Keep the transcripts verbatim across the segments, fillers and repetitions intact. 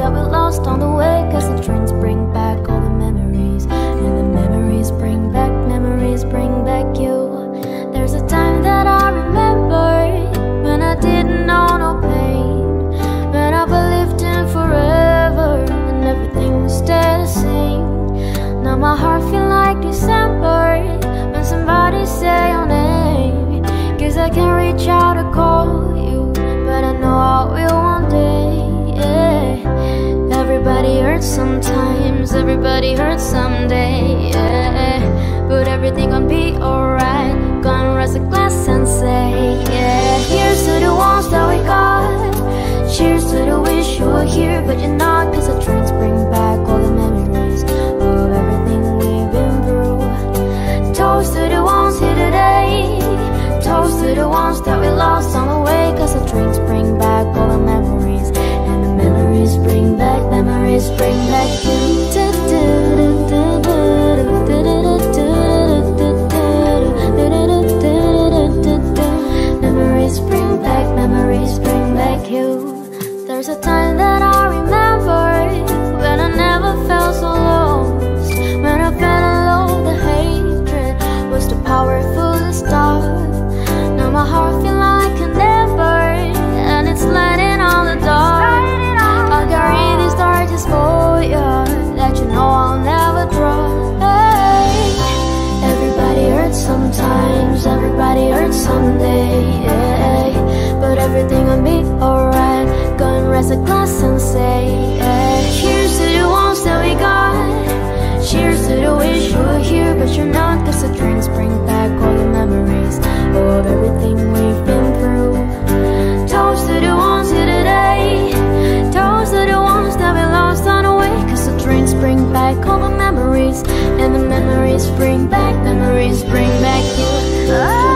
that we lost on the way, cause the trains bring back all the memories, and the memories bring back, memories bring back you. There's a time that I remember when I didn't know no pain, when I believed in forever and everything would stay the same. Now my heart feel like December when somebody say your name, cause I can't reach out to call you, but I know I will one day, yeah. Everybody hurts sometimes, everybody hurts someday, yeah. But everything gon' be alright, gonna raise a glass and say, yeah. Here's to the ones that we got, cheers to the wish you were here but you're not, cause the trains bring back all the memories of everything we've been through. Toast to the ones here today, toast to the ones that we lost on the way, cause the trains bring back all the memories, and the memories bring back, memories bring back you. Memories bring back, memories bring back you. There's a time that I remember when I never felt so lost, when I felt alone, the hatred was too powerful to stop. Now my heart feel like a never, and it's lighting on the dark. I'll carry these darkest for you, that you know I'll never drop. Hey. Everybody hurts sometimes, everybody hurts someday, yeah. But everything will be alright, gonna raise a glass and say, yeah. Cheers to the ones that we got, cheers to the wish you were here but you're not, cause the trains bring back all the memories of everything we've been through. Toast to the ones here today, toast to the ones that we lost on the way, cause the trains bring back all the memories, and the memories bring back, memories bring back you. Oh.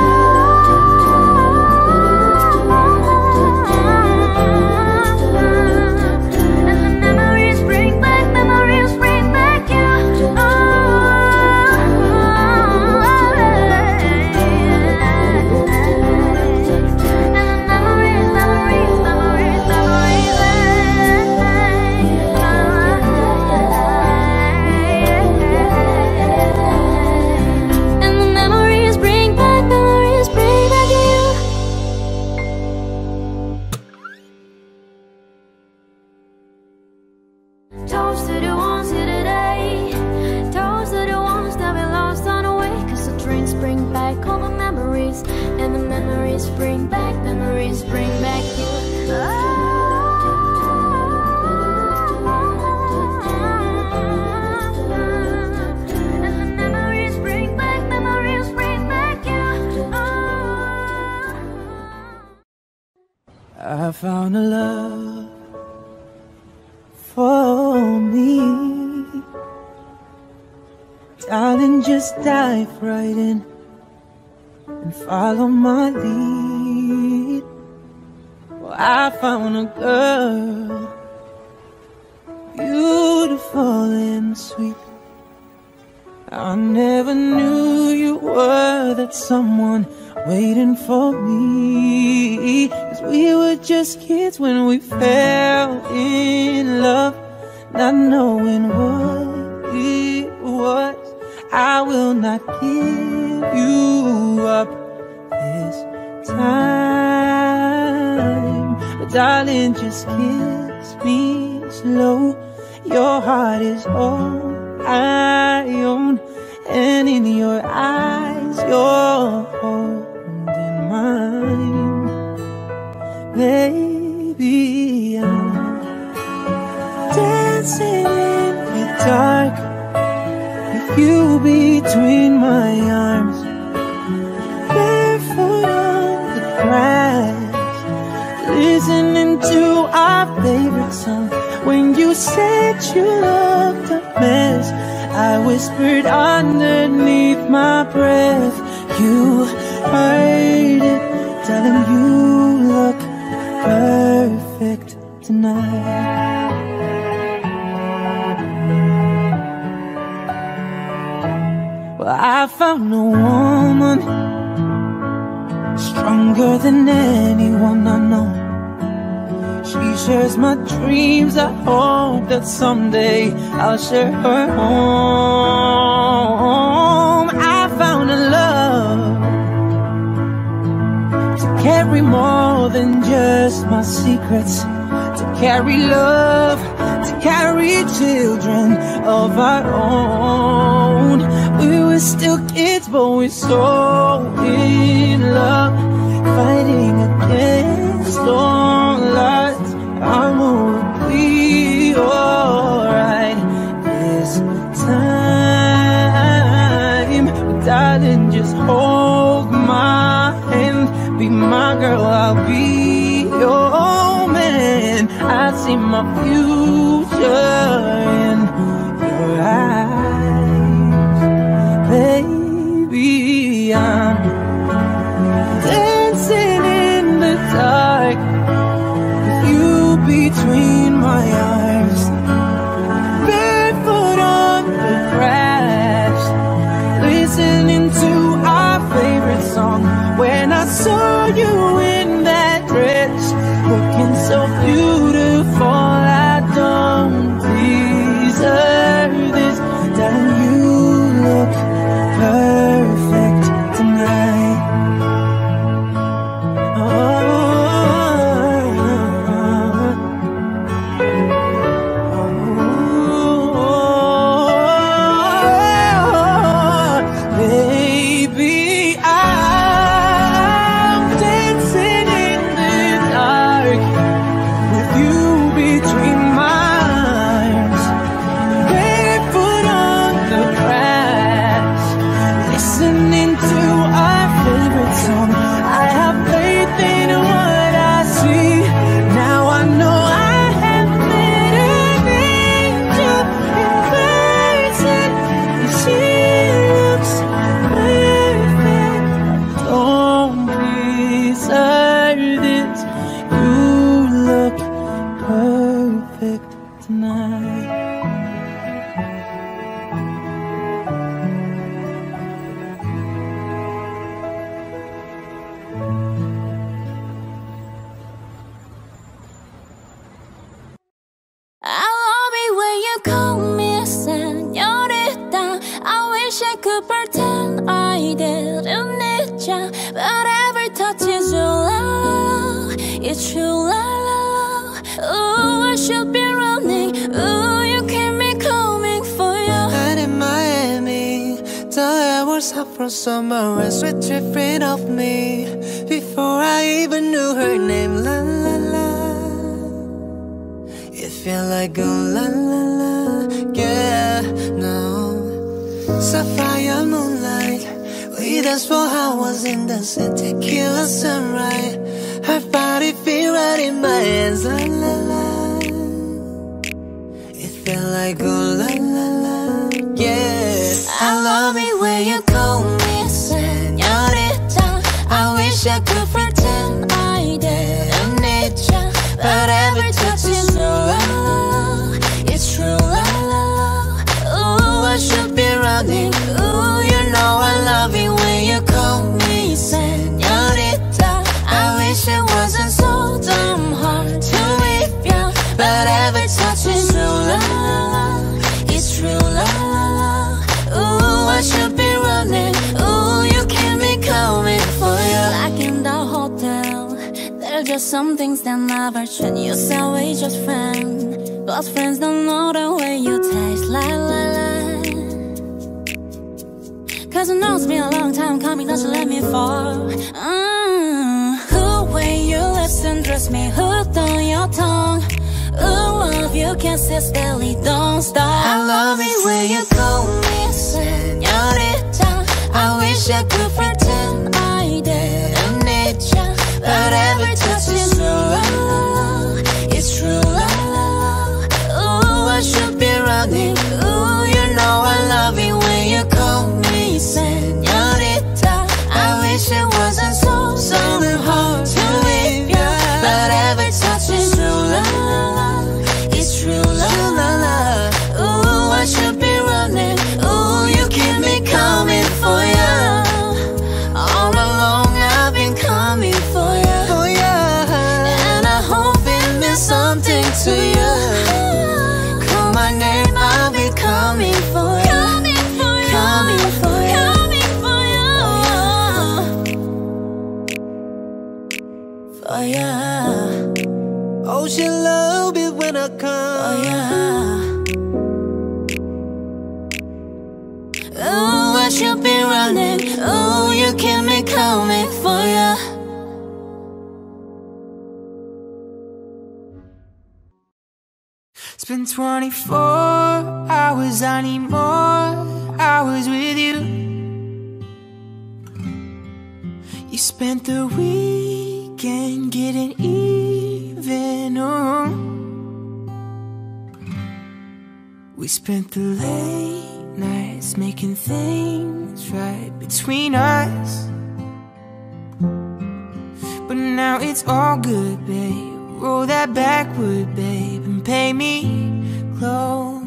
Toast to the ones here today, toast to the ones that we lost on the way, cause the trains bring back all the memories, and the memories bring back, memories bring back you. Oh. And the memories bring back, memories bring back you. Oh. I found a love for me, darling, just dive right in and follow my lead. Well, I found a girl, beautiful and sweet. I never knew you were that someone waiting for me, 'cause we were just kids when we fell in love, not knowing what it was. I will not give you up this time, but darling, just kiss me slow. Your heart is all I own, and in your eyes you're holding mine. Baby, I'm dancing in the dark with you between my arms, barefoot on the grass, listening to our favorite song. When you said you looked a mess, I whispered underneath my breath, you heard it, darling, you look perfect tonight. Well, I found a woman stronger than anyone I know. She shares my dreams. I hope that someday I'll share her home. I found a love to carry more than just my secrets, to carry love, to carry children of our own. We were still kids, but we're so in love, fighting against all odds. I'm gonna be alright this time. But darling, just hold my hand, be my girl, I'll be your man. I see my future in your eyes, baby. I'm dancing in the dark with you between my arms, barefoot on the grass, listening to our favorite song. When I saw you in that dress, looking so beautiful, I don't deserve this. Darling, you look perfect tonight. Oh, baby, I'm dancing in the dark with you between my arms, barefoot on the grass, listening to our favorite song. I have faith in what I see. Now I know I have met an angel in person, and she looks perfect. Don't deserve this. You look perfect tonight. I love it when you call me señorita. I wish I could pretend I didn't need ya, but every touch is your love. It's true love. Ooh, I should be running. Ooh, you keep me coming for you. And in Miami, the air was hot from summer and sweat dripping off me before I even knew her name. La la la, it felt like oh la la la, yeah, no. Sapphire moonlight, we danced for hours in the sun, tequila sunrise. Her body feel right in my hands, la la la. It felt like oh la la la, yeah. I love it when you call me señorita. I wish I could pretend I didn't need ya, but every touch is your love. It's true love. Ooh, I should be running. Ooh, you know I love it when you call me señorita. I wish it wasn't so damn hard to leave ya, but every touch is true love. It's true love. Ooh, I should be running. Ooh, you keep me coming for you. Like in the hotel, there are just some things that never change. You say we just friends, but friends don't know the way you taste. La la la. Cause I know it's been a long time coming, don't you let me fall. Mm. Who way you lips and dress me, hooked on your tongue. Ooh, love you can't sit still, don't stop. I love it when you call me señorita. I wish I could pretend I didn't need ya, but every touch is true love. It's true love. Ooh, I should be running. Ooh, you know I love it when you call me señorita. I wish it wasn't so so hard to leave ya, but every touch is true love. It's true love. Ooh, I should be running. Ooh, you keep me coming for ya. All along I Oh yeah. Oh, she love it when I come. Oh yeah. Oh, I should be running. Oh, you keep me coming for ya. It's been twenty-four hours, I need more hours with you. You spent the weekend getting even, oh. We spent the late nights making things right between us. But now it's all good, babe. Roll that backward, babe, and pay me close.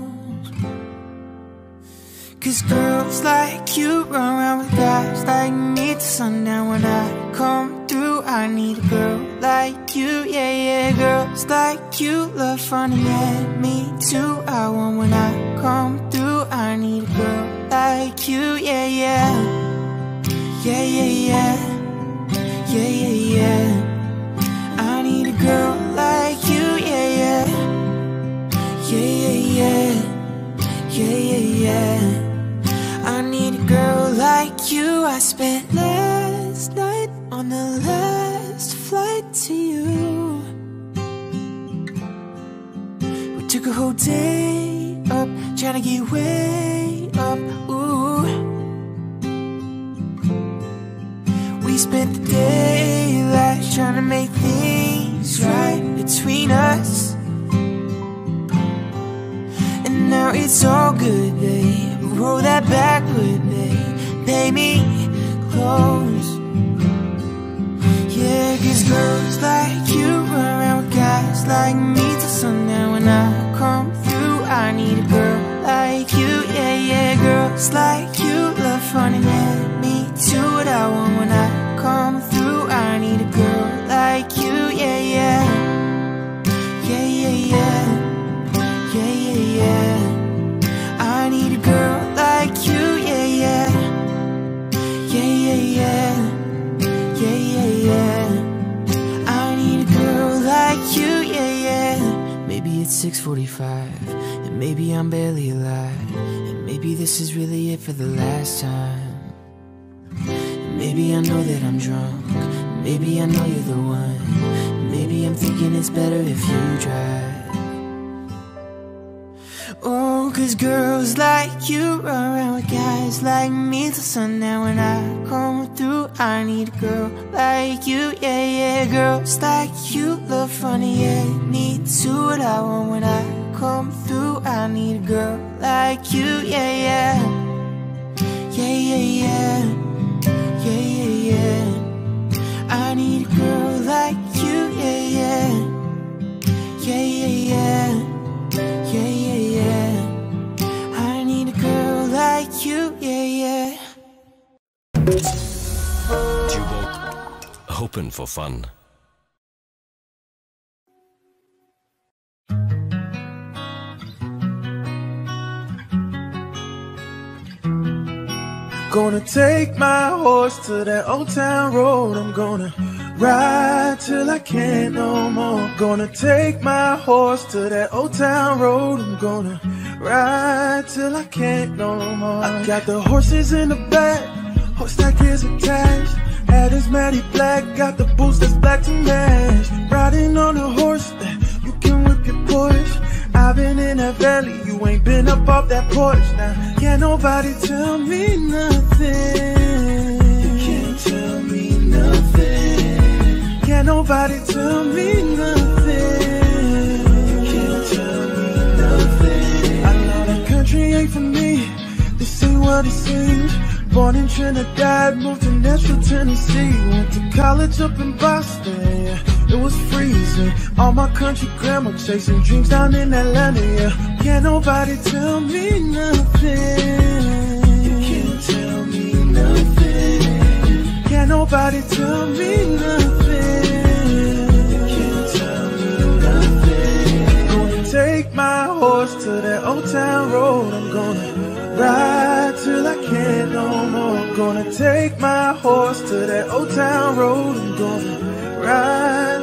Cause girls like you run around with guys like me till sundown. When I come through, I need a girl like you, yeah, yeah. Girls like you love fun, and yeah, me too. I want when I come through, I need a girl like you, yeah, yeah. Yeah, yeah, yeah. Yeah, yeah, yeah. I need a girl like you, yeah, yeah. Yeah, yeah, yeah. Yeah, yeah, yeah. I need a girl like you. I spent last night on the last flight to you. We took a whole day up, trying to get way up, ooh. We spent the daylight trying to make things right between us. And now it's all good, babe. Roll that backward, babe. Pay me close. Yeah, cause girls like you run around with guys like me till sundown. When I come through, I need a girl like you, yeah, yeah. Girls like you love fun, and yeah, me too. What I want when I come through, I need a girl like you, yeah, yeah. Yeah, yeah, yeah. Yeah, yeah, yeah. I need a girl like you, yeah, yeah. Yeah, yeah, yeah. Yeah, yeah, yeah. I need a girl like you, yeah, yeah. Maybe it's six forty-five, and maybe I'm barely alive, and maybe this is really it for the last time. And maybe I know that I'm drunk, maybe I know you're the one. Maybe I'm thinking it's better if you drive. Oh, cause girls like you run around with guys like me till sundown. When I come through, I need a girl like you, yeah, yeah. Girls like you love funny, yeah, me too. What I want when I come through, I need a girl like you, yeah, yeah. Yeah, yeah, yeah. Yeah, yeah, yeah. I need a girl like you, yeah, yeah. Yeah, yeah, yeah. Yeah, yeah, yeah. I need a girl like you, yeah, yeah. Jukebox, open for fun. Gonna take my horse to that old town road. I'm gonna ride till I can't no more. Gonna take my horse to that old town road. I'm gonna ride till I can't no more. I got the horses in the back, horse stack is attached. Head is matty black, got the boots that's black to match. Riding on a horse, you can whip your Porsche. I've been in that valley, you ain't been up off that porch. Now, can't nobody tell me nothing. You can't tell me nothing. Can't nobody tell me nothing. You can't tell me nothing. I know that country ain't for me, this ain't what it seems. Born in Trinidad, moved to Nashville, Tennessee. Went to college up in Boston, yeah. It was freezing. All my country grandma chasing dreams down in Atlanta, yeah. Can't nobody tell me nothing. You can't tell me nothing. Can't nobody tell me nothing. You can't tell me nothing. Gonna take my horse to that old town road. I'm gonna ride till I can't no more. Gonna take my horse to that old town road. I'm gonna ride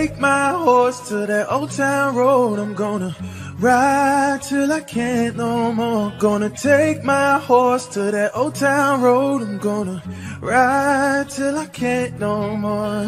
take my horse to that old town road. I'm gonna ride till I can't no more. Gonna take my horse to that old town road. I'm gonna ride till I can't no more.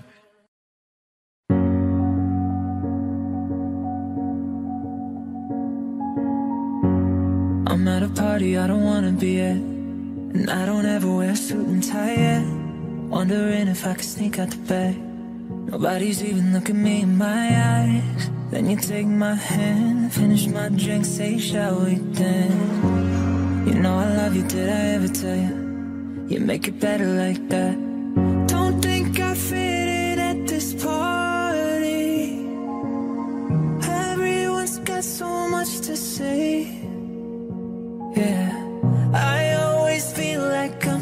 I'm at a party I don't wanna be at, and I don't ever wear a suit and tie yet. Wondering if I could sneak out the back. Nobody's even looking me in my eyes. Then you take my hand, finish my drink, say shall we dance? You know I love you, did I ever tell you? You make it better like that. Don't think I fit in at this party. Everyone's got so much to say. Yeah, I always feel like I'm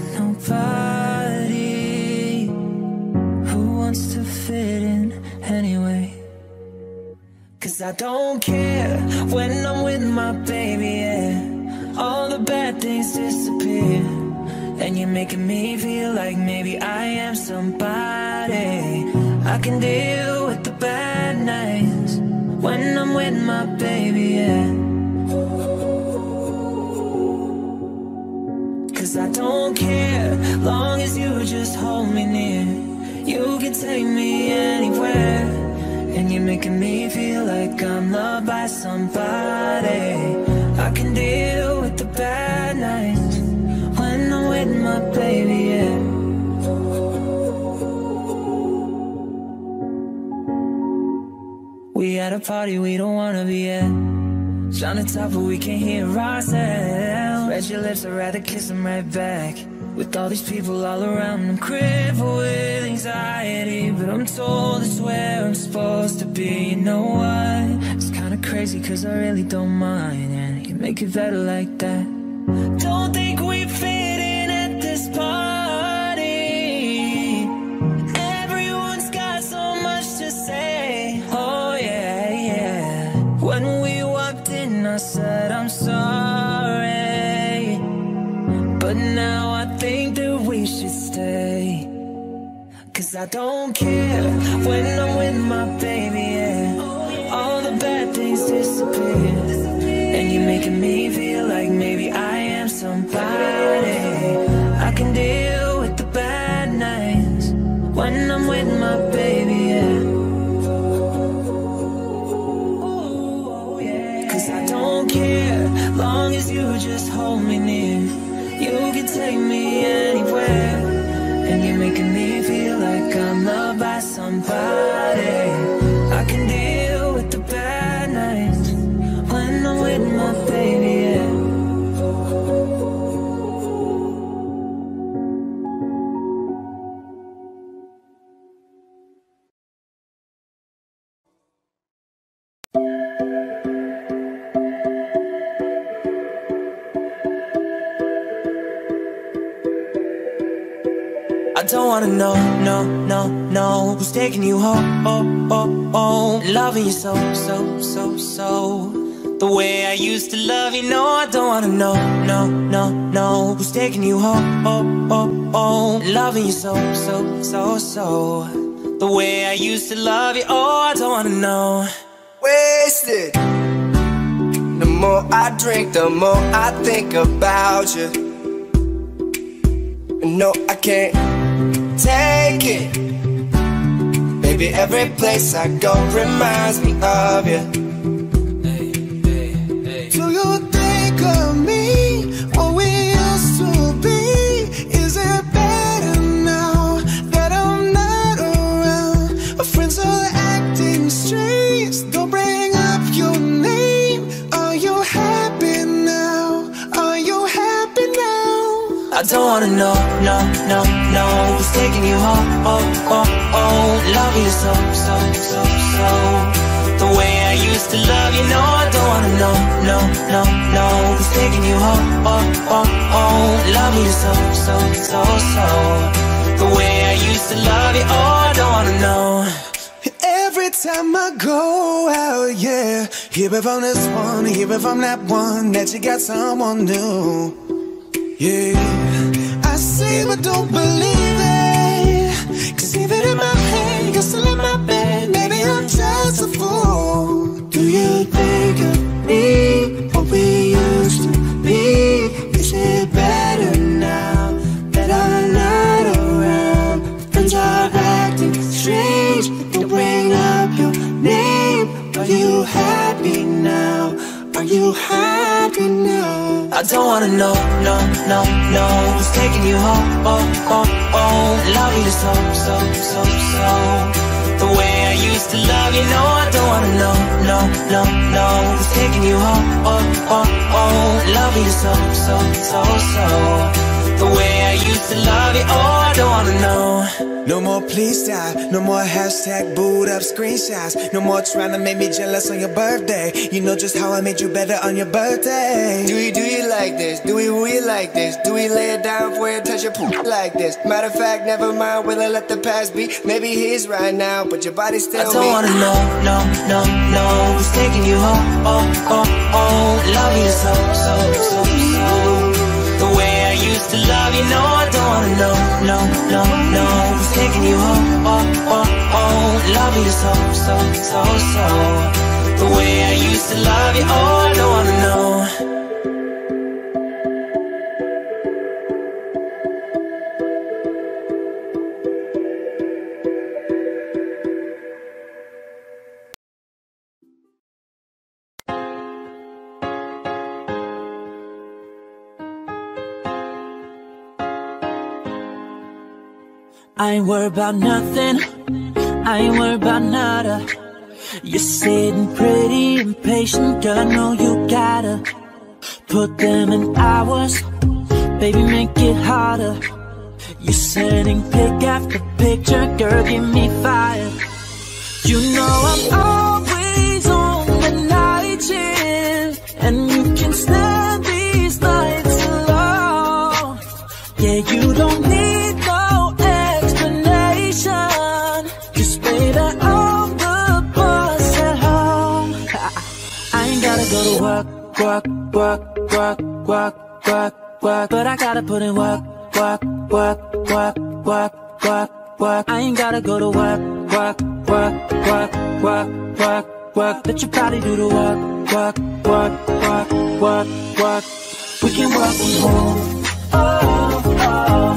nobody. Who wants to fit in anyway? Cause I don't care when I'm with my baby, yeah. All the bad things disappear, and you're making me feel like maybe I am somebody. I can deal with the bad nights when I'm with my baby, yeah. Cause I don't care, long as you just hold me near. You can take me anywhere, and you're making me feel like I'm loved by somebody. I can deal with the bad nights when I'm with my baby, yeah. We at a party we don't wanna be at, trying to talk but we can't hear ourselves. Red your lips, I'd rather kiss them right back. With all these people all around, I'm crippled with anxiety, but I'm told it's where I'm supposed to be. You know what? It's kinda crazy cause I really don't mind, and you make it better like that. Don't think we fit in at this party. Everyone's got so much to say. Oh yeah, yeah. When we walked in I said I'm sorry, but now I think that we should stay. Cause I don't care when I'm with my baby, yeah. All the bad things disappear, and you're making me feel like maybe I am somebody. I can deal with the bad nights when I'm with my baby, yeah. Cause I don't care, long as you just hold me near. You can take me anywhere, and you're making me feel like I'm loved by somebody. I can deal with the bad nights when I'm with my baby, yeah. I don't wanna know, no, no, no, who's taking you home, oh, oh, oh. Loving you so, so, so, so, the way I used to love you. No, I don't wanna know, no, no, no, who's taking you home, oh, oh, oh. Loving you so, so, so, so, the way I used to love you. Oh, I don't wanna know. Wasted. The more I drink, the more I think about you. No, I can't take it. Baby, every place I go reminds me of you. Hey, hey, hey. Do you think of me, what we used to be? Is it better now that I'm not around? My friends are acting strange, don't bring up your name. Are you happy now? Are you happy now? I don't wanna know, no, no, no, who's taking you home, oh, oh, oh. Loving you so, so, so, so, the way I used to love you. No, I don't wanna know, no, no, no, who's taking you home, oh, oh, oh. Loving you so, so, so, so, the way I used to love you. Oh, I don't wanna know. Every time I go out, yeah, hear it from this one, hear it from that one, that you got someone new. Yeah, I say but don't believe it, cause even in my head, you're still in my bed. Maybe stop acting strange. Don't bring up your name. Are you happy now? Are you happy now? I don't wanna know, no, no, no, who's taking you home, oh, oh, oh. Love you so, so, so, so. The way I used to love you, no, I don't wanna know, no, no, no, who's taking you home, oh, oh, oh. Love you so, so, so, so. The way I used to love you, oh, I don't wanna know. No more please stop, no more hashtag booed up screenshots. No more trying to make me jealous on your birthday. You know just how I made you better on your birthday. Do you, do you like this? Do we really like this? Do we lay it down for you and touch your poop like this? Matter of fact, never mind whether let the past be. Maybe he's right now, but your body's still me. I don't me. wanna know, no, no, no, who's taking you home, oh, oh, oh. Love you so, so, so, so. The way I used to love you, no, I don't wanna know, no, no, no, who's taking you home, oh, oh, oh. Love you so, so, so, so. The way I used to love you, oh, I don't wanna know. I ain't worried about nothing, I ain't worried about nada. You're sitting pretty impatient, girl, I know you gotta put them in hours, baby, make it harder. You're sending pic after picture, girl, give me fire. You know I'm always on the night shift, and you can stand these nights alone. Yeah, you don't need no explanation, just baby, I'm the boss at home. I ain't gotta go to work, work, work, work, work, work, work, but I gotta put in work, work, work, work, work, work, work. I ain't gotta go to work, work, work, work, work, work, work. Let your body do the work, work, work, work, work, work. We can work from home, oh, oh.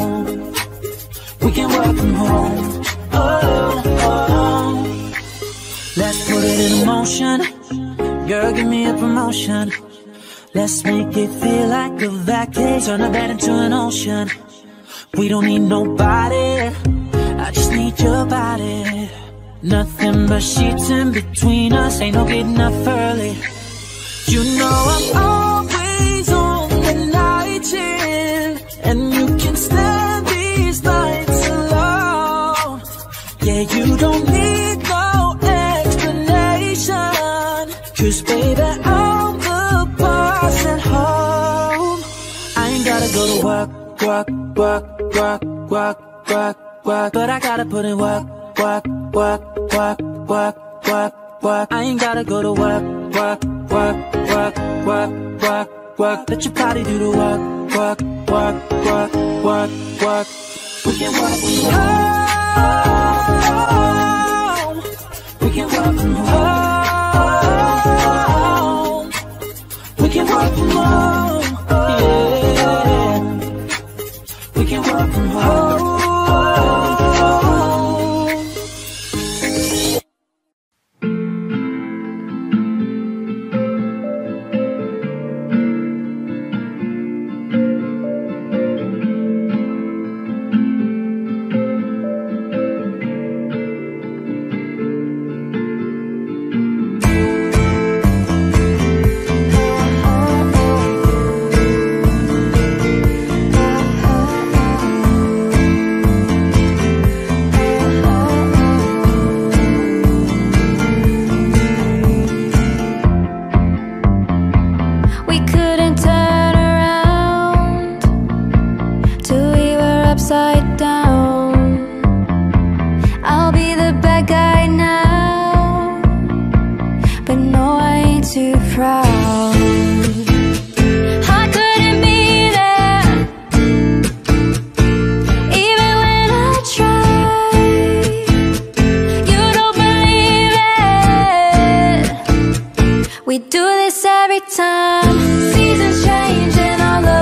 We can work from home, oh, oh. Let's put it in motion, girl, give me a promotion. Let's make it feel like a vacation, turn a bed into an ocean. We don't need nobody, I just need your body. Nothing but sheets in between us, ain't no getting up early. You know I'm always on the night shift, and you can stand these nights alone. Yeah, you don't need no explanation, cause baby, I'm the boss at home. I ain't gotta go to work, work, work, work, work, work, work, but I gotta put in work, work, work, work, work, work, work. I ain't gotta go to work, work, work, work, work, work, work. Let your body do the work, work, work, work, work, work. We can work from home. We can work from home. We can work from home. Yeah. We can work from home.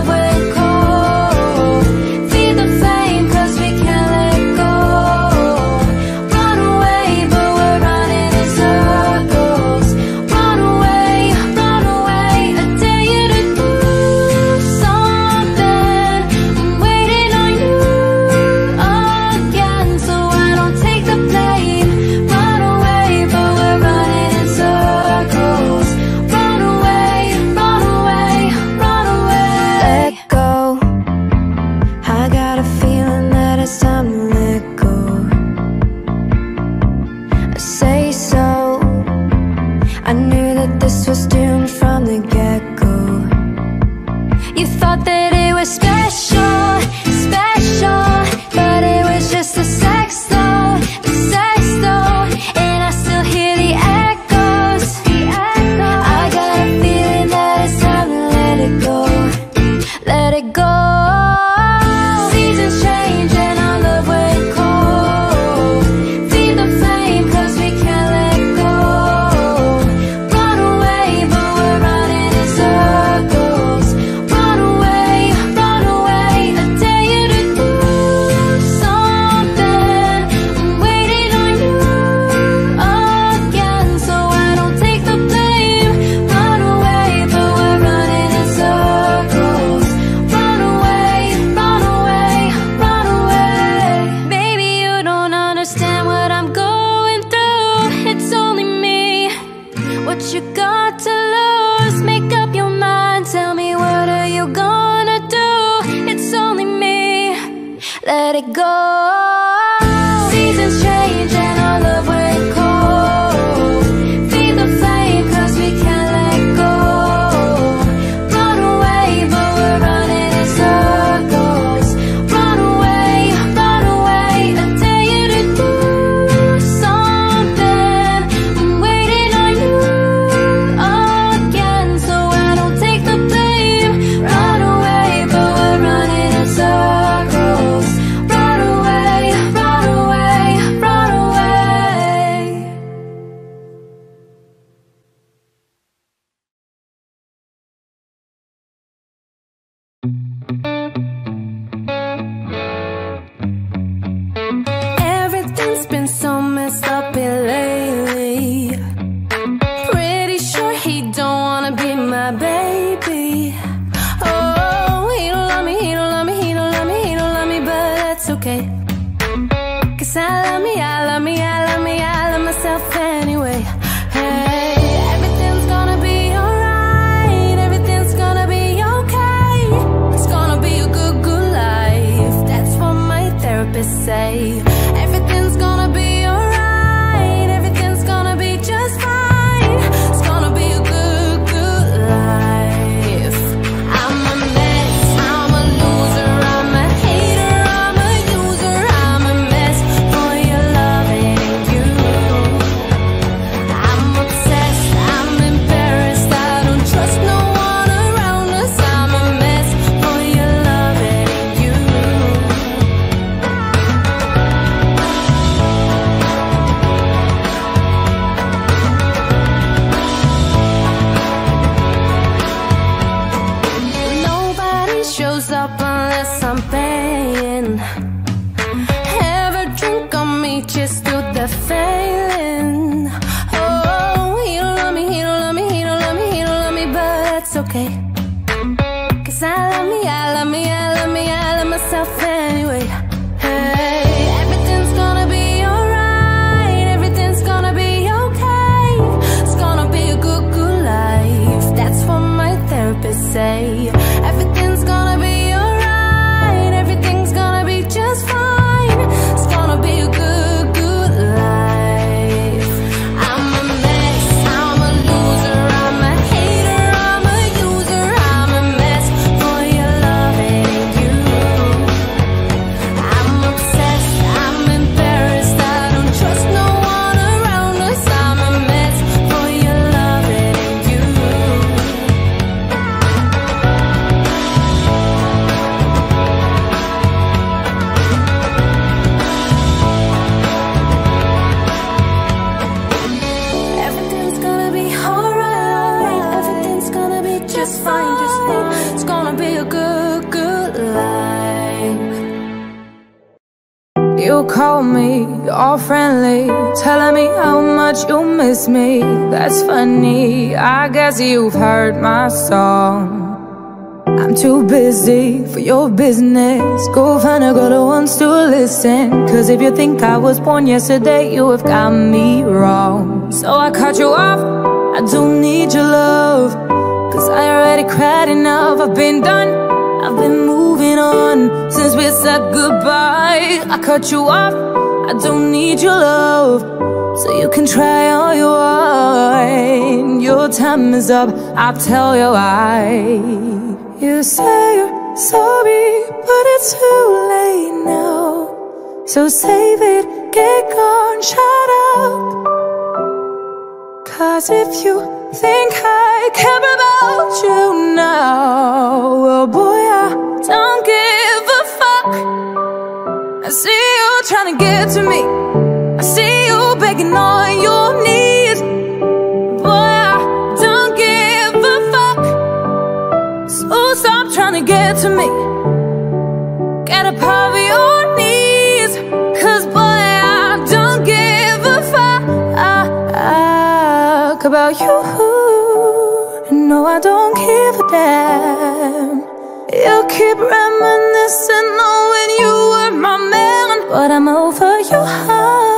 Feel the flame, 'cause we can't let go. understand what I'm going through. It's only me. What you got to lose? Make up your mind. Tell me, what are you gonna do? It's only me. Let it go. Seasons change and our love will cold. Feed the flame, cause we can't let go. Run away, but we're running in circles. Run away, run away. I dare you to do something. I'm waiting on you again, so I don't take the blame. Run away, but we're running in circles. Run away, run away, run away. Everything's been so messed up here lately. Pretty sure he don't wanna be my baby. Oh, he don't love me, he don't love me, he don't love me, he don't love me, but that's okay. Cause I love me, I love me, I love me, I love myself anyway. Hey, everything's gonna be alright, everything's gonna be okay. It's gonna be a good, good life. That's what my therapist say. Everything's gonna be alright, everything's gonna be just fine. It's gonna be a good, good life. I'm a mess, I'm a loser, I'm a hater, I'm a user, I'm a mess for your loving you. I'm obsessed, I'm embarrassed, I don't trust no one around us. I'm a mess for your loving you. Nobody shows up unless I'm paying. Ever drink on me just do the failing. Oh, he don't love me, he don't love me, he don't love me, he don't love me, but that's okay. Cause I love me, I love me, I love me, I love myself anyway. Hey, everything's gonna be alright, everything's gonna be okay. It's gonna be a good, good life. That's what my therapist say. Everything's gonna be alright, everything's gonna be just fine. It's gonna be a good, good life. I'm a mess, I'm a loser, I'm a hater, I'm a user, I'm a mess for your loving you. I'm obsessed, I'm embarrassed, I don't trust no one around us. I'm a mess for your loving you. Everything's gonna be alright, everything's gonna be just fine, just fine. It's gonna be a good, good life. You call me all friendly, telling me how much you miss me. That's funny, I guess you've heard my song. I'm too busy for your business. Go find a girl who wants to listen. Cause if you think I was born yesterday, you have got me wrong. So I cut you off, I don't need your love. Cause I already cried enough, I've been done, I've been moving on since we said goodbye. I cut you off, I don't need your love. So you can try all you want. Your time is up, I'll tell you why. You say you're sorry, but it's too late now. So save it, get gone, shut up. Cause if you think I care about you now, well boy, I don't give a fuck. I see you trying to get to me, I see you begging on your knees. Boy, I don't give a fuck. So stop trying to get to me, get up off your knees. Cause boy, I don't give a fuck about you. No, I don't give a damn. You keep reminiscing on when you were my man, but I'm over your heart.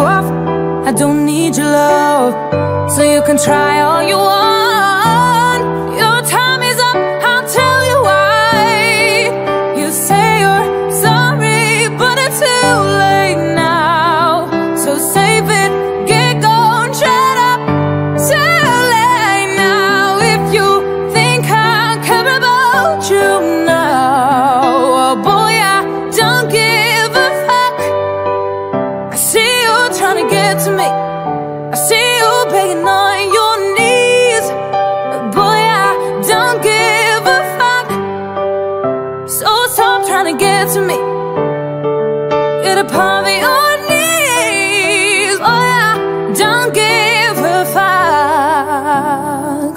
off. I don't need your love, so you can try all you want. Your time is up, I'll tell you why. You say you're sorry, but it's too late now. So save it, get going, shut up. Too late now. If you think I care about you now, oh boy, I don't give a fuck. I see you trying to get to me. I see you begging on your knees, but boy, I don't give a fuck. So stop trying to get to me. Get up on your knees, boy, I don't give a fuck.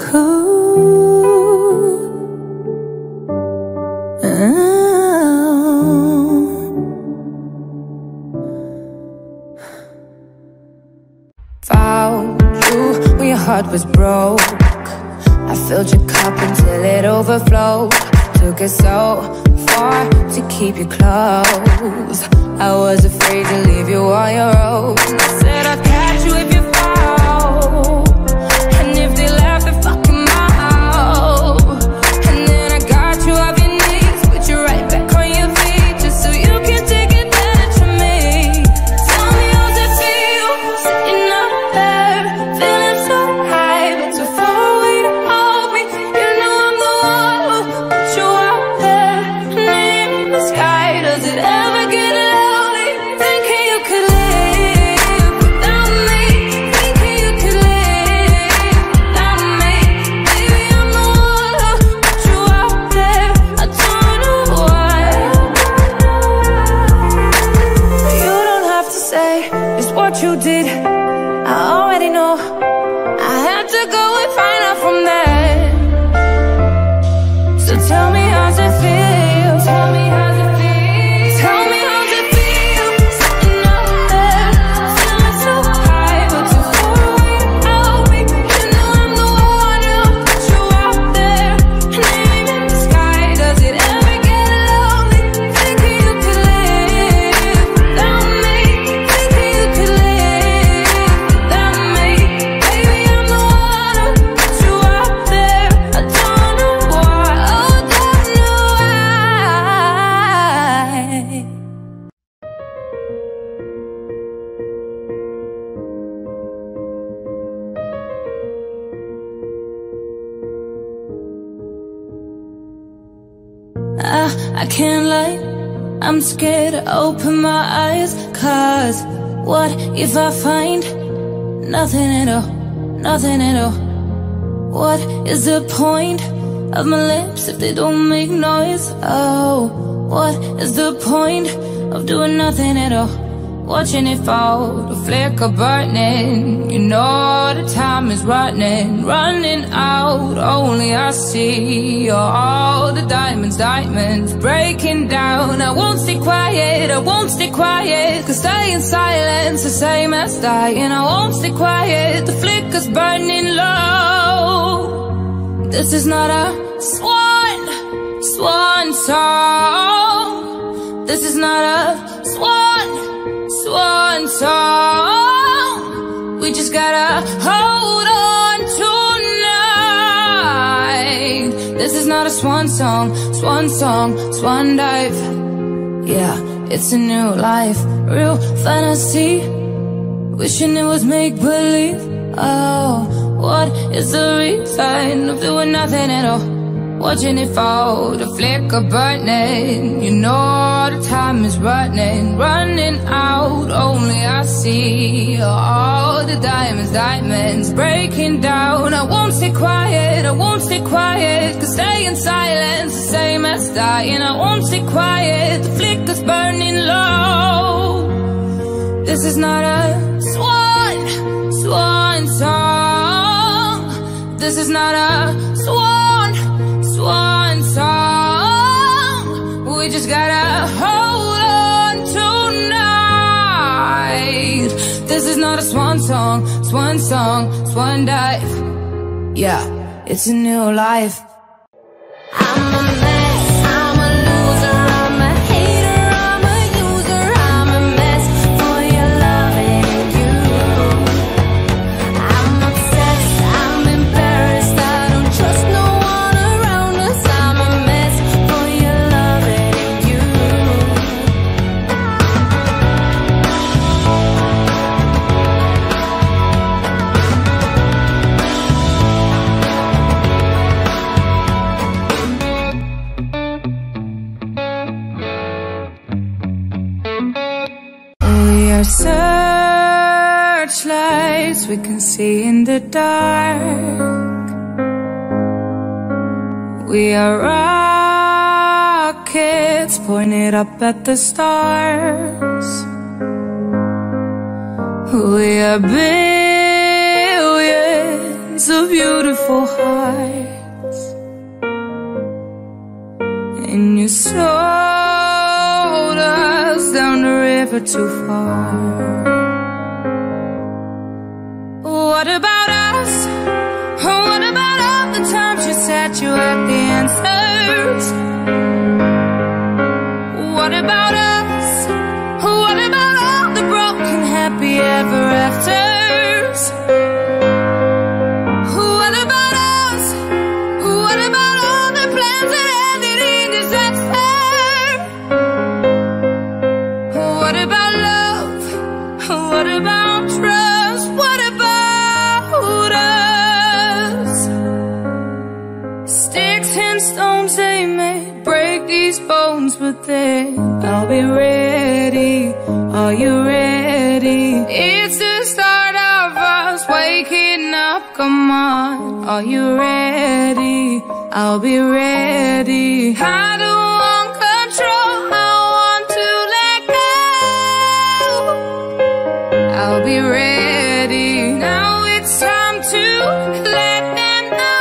Ooh. Oh. Found you when your heart was broke. I filled your cup until it overflowed. Took it so far to keep you close. I was afraid to leave you on your own. I said I'd catch you if you fall, and if they laugh, they fucking mouth. And then I got you off your knees, put you right back on your feet, just so you can take advantage of me. Tell me how's it feel, sitting up there, feeling so high, but too far away to hold me. You know I'm the one who put you out there, name in the sky. Does it ever get lonely, thinking you could live without me, thinking you could live without me? Baby, I'm the one who put you out there. I don't know why. You don't have to say just what you did, I already know. I had to go and find out from there. So tell me how's it feel, tell me how's it feel, tell me how's it feel, sitting up there, feeling so high, but too far away to hold me. You know I'm the one who put you out there, name in the sky. Does it ever get lonely, thinking you could live without me, thinking you could live without me? Baby, I'm the one who put you out there. I don't know why, oh, don't know why. I, I can't lie, I'm scared to open my eyes. Cause what if I find nothing at all, nothing at all? What is the point of my lips if they don't make noise? Oh, what is the point of doing nothing at all? Watching it fall, the flicker burning. You know the time is running, running out. Only I see all the diamonds, diamonds breaking down. I won't stay quiet, I won't stay quiet, cause staying in silence the same as dying. I won't stay quiet, the flicker's burning low. This is not a swan, swan song. This is not a swan, swan song. We just gotta hold on tonight. This is not a swan song, swan song, swan dive. Yeah, it's a new life, real fantasy, wishing it was make-believe. Oh, what is the reason of doing nothing at all? Watching it fall, the flicker burning. You know the time is running, running out. Only I see all the diamonds, diamonds breaking down. I won't stay quiet, I won't stay quiet, cause staying in silence the same as dying. I won't stay quiet, the flicker's burning low. This is not a swan, swan song. This is not a swan, swan song. We just gotta hold on tonight. This is not a swan song, swan song, swan dive. Yeah, it's a new life. I'm a mess, I'm a loser, I'm a hater, I'm a user, I'm a mess for your loving. You we can see in the dark. We are rockets pointed up at the stars. We are billions of beautiful hearts, and you sold us down the river too far. What about us? What about all the times you said you had the answers? What about us? What about all the broken happy ever afters? What about us? What about all the plans that ended in disaster? What about love? What about trust? What about us? Sticks and stones, they may break these bones, but then I'll be ready. Are you ready? It's the start of us waking up, come on. Are you ready? I'll be ready. I don't want control, I want to let go. I'll be ready. Now it's time to let them know.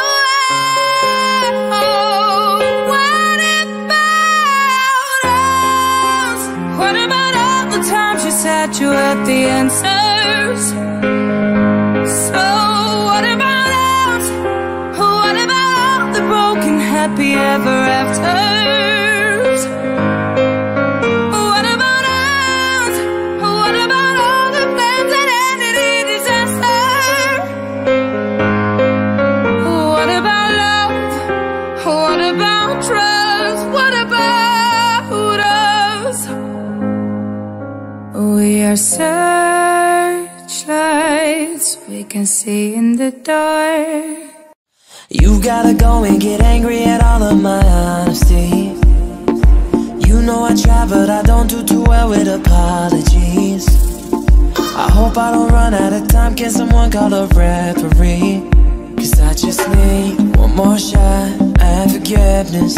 What about us? What about all the times you said you had the answers? So what about us? What about all the broken happy ever afters? What about us? What about all the plans that ended in disaster? What about love? What about trust? What about us? We are searchlights we can see in the dark. You gotta go and get angry at all of my honesty. You know I try, but I don't do too well with apologies. I hope I don't run out of time. Can someone call a referee? Cause I just need one more shot at forgiveness.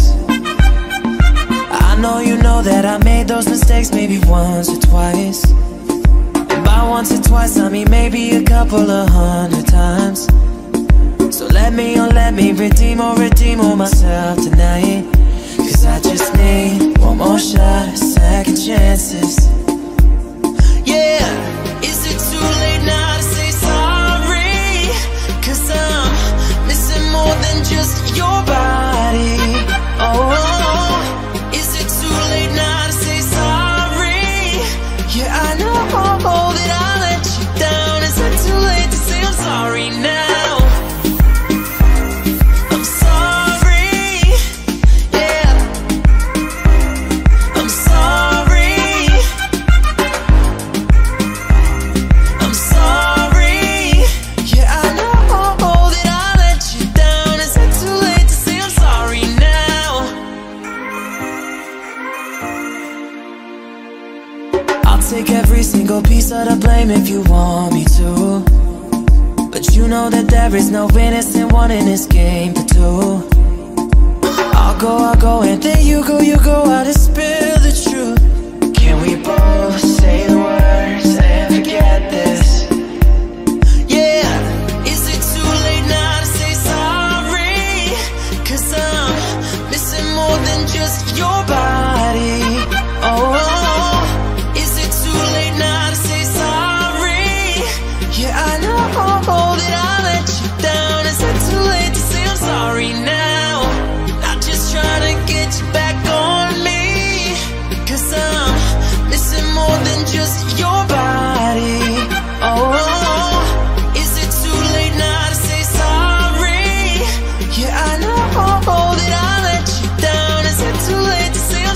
I know you know that I made those mistakes maybe once or twice. And by once or twice I mean maybe a couple of hundred times. So let me, oh let me redeem or redeem on myself tonight. Cause I just need one more shot, second chances. Yeah, is it too late now to say sorry? Cause I'm missing more than just your body. Oh, is it too late now to say sorry? Yeah, I know that I let you down. Is it too late to say I'm sorry now? Take every single piece of the blame if you want me to, but you know that there is no innocent one in this game but two. I'll go, I'll go, and then you go, you go out and spill the truth. Can we both say the words and forget this? Yeah, is it too late now to say sorry? Cause I'm missing more than just your body. Oh, sorry now. I'm just trying to get you back on me. Cause I'm missing more than just your body. Oh, is it too late now to say sorry? Yeah, I know that I let you down. Is it too late to say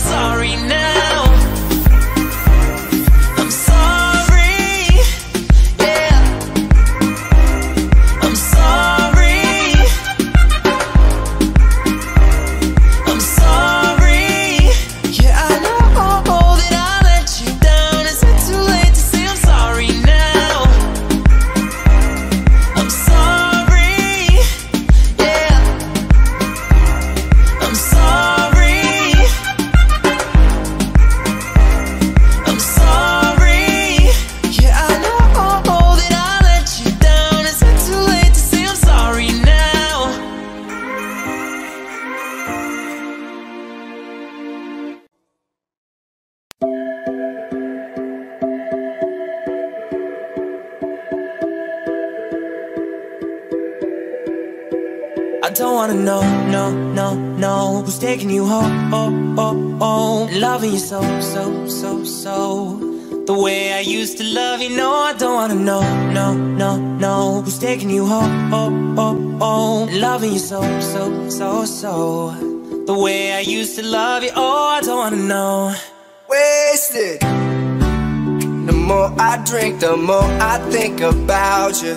wanna know, no, no, no, who's taking you home, oh, oh, oh, loving you so, so, so, so, the way I used to love you. No, I don't wanna know, no, no, no, who's taking you home, oh, oh, oh, loving you so, so, so, so, the way I used to love you. Oh, I don't wanna know. Wasted. The more I drink, the more I think about you.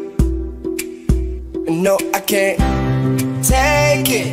No, I can't take it.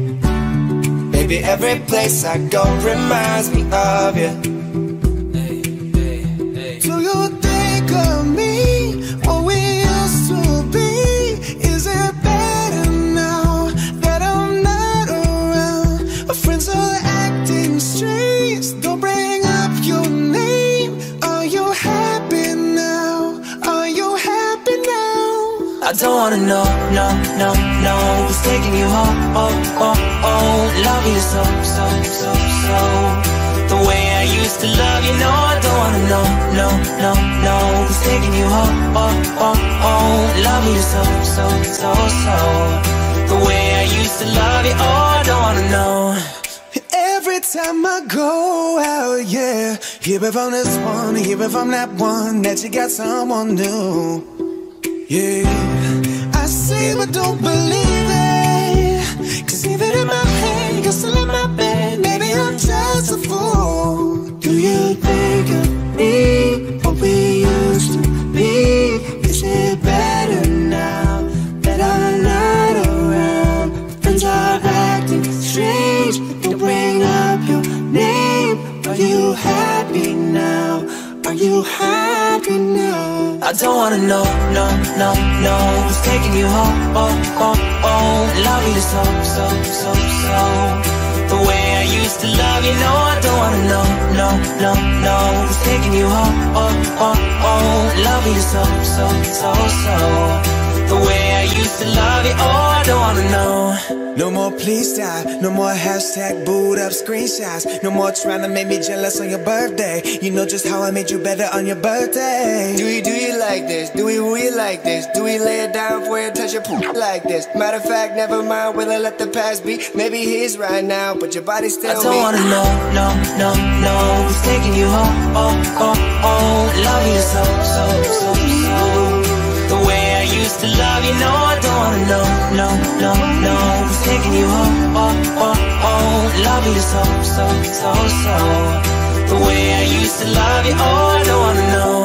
Baby, every place I go reminds me of you. Hey, hey, hey. Do you think of me, what we used to be? Is it better now that I'm not around? Our friends are acting strange, don't bring up your name. Are you happy now? Are you happy now? I don't wanna know, no, no, no, who's taking you home, oh, oh, oh, loving you so, so, so, so, the way I used to love you. No, I don't wanna know, no, no, no, who's taking you home, oh, oh, oh, loving you so, so, so, so, the way I used to love you. Oh, I don't wanna know. Every time I go out, yeah, hear it from this one, hear it from that one, that you got someone new. Yeah, I see but don't believe it, cause even in my head, you're still in my bed. Maybe I'm just a fool. Do you think of me, what we used to be? Is it better now that I'm not around? Friends are acting strange, don't bring up your name. Are you happy now? Are you happy now? I don't wanna know, no, no, no, who's taking you home, oh, oh, oh, loving you so, so, so, so, the way I used to love you. No, I don't wanna know, no, no, no, who's taking you home, oh, oh, oh, loving you so, so, so, so, the way I used to love you. Oh, I don't wanna know. No more please stop, no more hashtag boot up screenshots, no more trying to make me jealous on your birthday. You know just how I made you better on your birthday. Do we do you like this? Do we really like this? Do we lay it down for you, touch your poop like this? Matter of fact, never mind, will I let the past be? Maybe he's right now, but your body still I don't me. wanna know, no, no, no, who's taking you home, oh, oh, oh, loving you so, so, so, so, the way I used to love you. No, I don't wanna know, no, no, no, who's taking you home, oh, oh, oh, loving you so, so, so, so, the way I used to love you. Oh, I don't wanna know.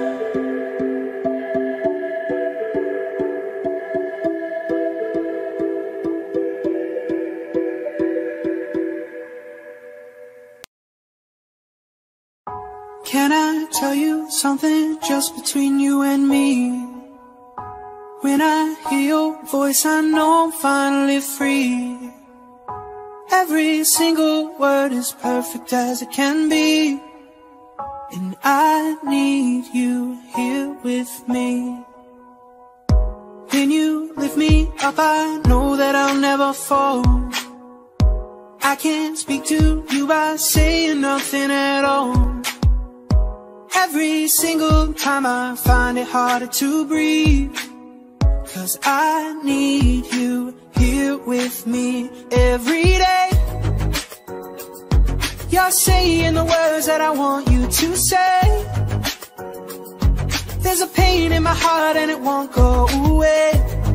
Can I tell you something just between you and me? When I hear your voice, I know I'm finally free. Every single word is perfect as it can be, and I need you here with me. When you lift me up, I know that I'll never fall. I can't speak to you by saying nothing at all. Every single time I find it harder to breathe, cause I need you here with me every day. You're saying the words that I want you to say. There's a pain in my heart and it won't go away.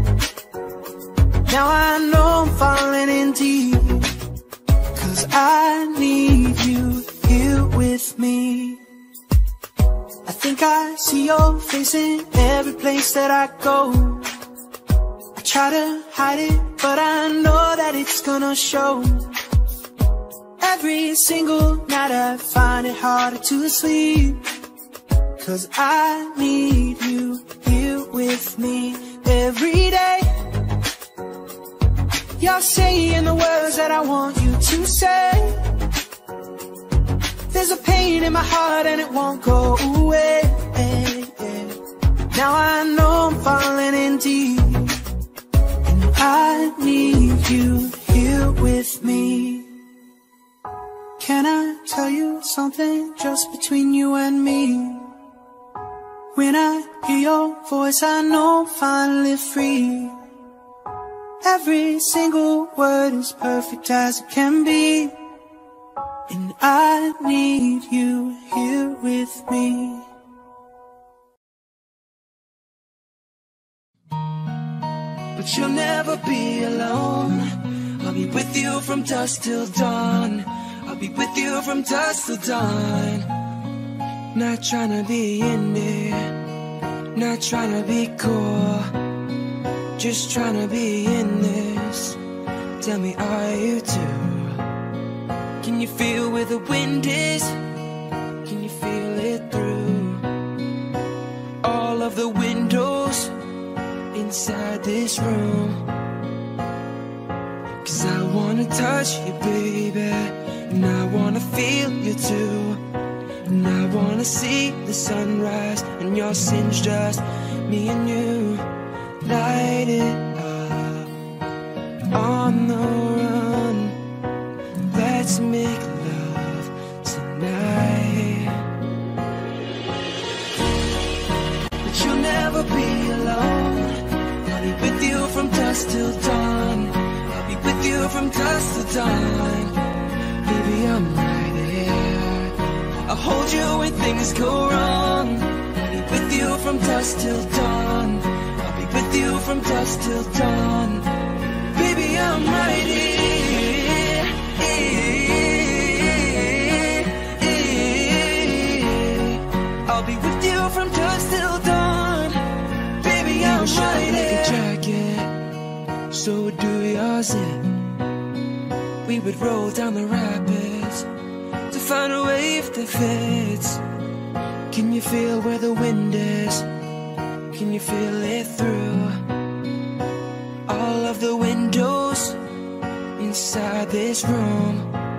Now I know I'm falling in deep, cause I need you here with me. I think I see your face in every place that I go. I try to hide it, but I know that it's gonna show. Every single night I find it harder to sleep, cause I need you here with me every day. You're saying the words that I want you to say. There's a pain in my heart and it won't go away. Now I know I'm falling in deep, and I need you here with me. Can I tell you something just between you and me? When I hear your voice, I know I'm finally free. Every single word is perfect as it can be, and I need you here with me. But you'll never be alone. I'll be with you from dusk till dawn. I'll be with you from dusk till dawn. Not trying to be in there, not trying to be cool, just trying to be in this. Tell me, are you too? Can you feel where the wind is? Can you feel it through all of the windows inside this room? 'Cause I wanna touch you, baby, and I wanna feel you too, and I wanna see the sunrise and your sins, just me and you. Light it up on the run. Let's make love tonight. But you'll never be alone. I'll be with you from dusk till dawn. I'll be with you from dusk till dawn. Baby, I'm right here. I'll hold you when things go wrong. I'll be with you from dusk till dawn. I'll be with you from dusk till dawn. Baby, I'm right here. I'll be with you from dusk till dawn. Baby, I'm right here. Jacket, so do yours in. We would roll down the rapids to find a wave that fits. Can you feel where the wind is? Can you feel it through all of the windows inside this room?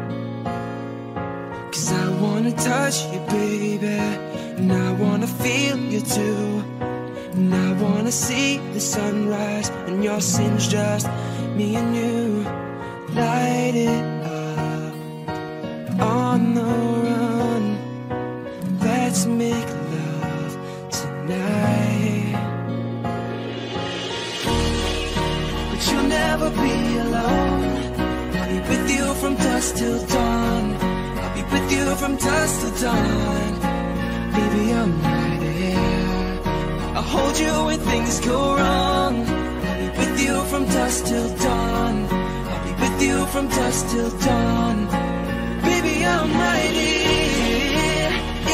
'Cause I wanna touch you, baby, and I wanna feel you too, and I wanna see the sunrise and your sins, just me and you. Light it up on the run. Let's make love tonight. But you'll never be alone. I'll be with you from dusk till dawn. I'll be with you from dusk till dawn. Baby, I'm right here. I'll hold you when things go wrong. I'll be with you from dusk till dawn. I'll be with you from dusk till dawn. Baby, I'm right here.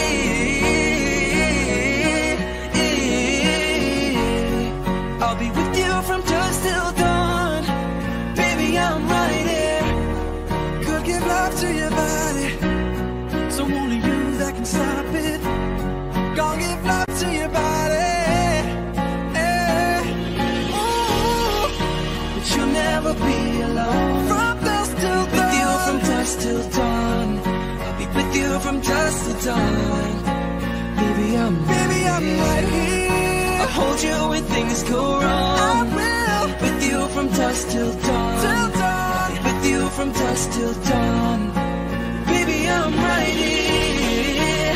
I'll be with you from dusk till dawn. Baby, I'm right here. Could give love to your body, so only you that can stop it. Gonna give love to your body, eh. Ooh. But you'll never be alone. From dusk till dawn. With you from dusk till dawn. I'll be with you from dusk till dawn. Baby, I'm Baby, right I'm here. Right here. I'll hold you when things go wrong. I will. I'll be with you from dusk till dawn. Till dawn. I'll be with you from dusk till dawn. Baby, I'm right here.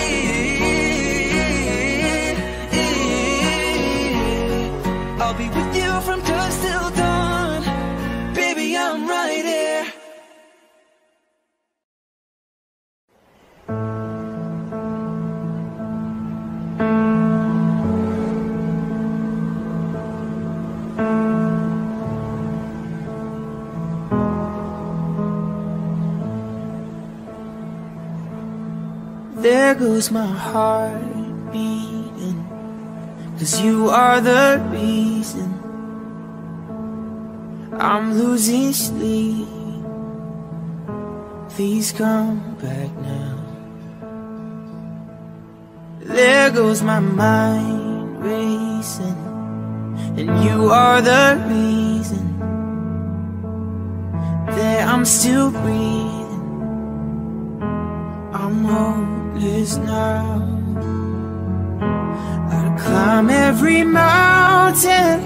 I'll be with you from dusk till dawn. Baby, I'm right here. There goes my heart beating, 'cause you are the reason I'm losing sleep. Please come back now. There goes my mind racing, and you are the reason that I'm still breathing. I'm hopeless now. I'd climb every mountain,